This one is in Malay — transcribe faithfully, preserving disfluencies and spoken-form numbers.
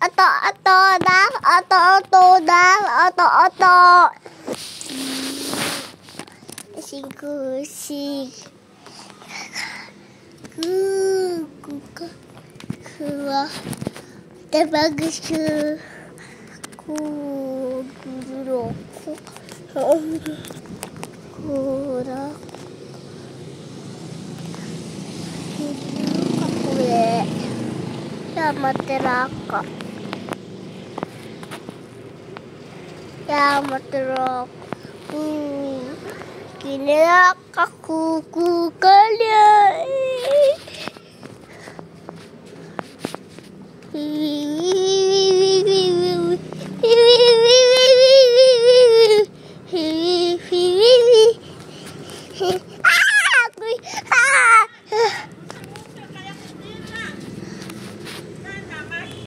oto oto dah, oto oto dah, oto oto. Sing sing. Ku ku ku ku. Terbagus ke. Ku dulu ku. Kurang. Yamateraku. Yamateraku. Kini aku ku kalian.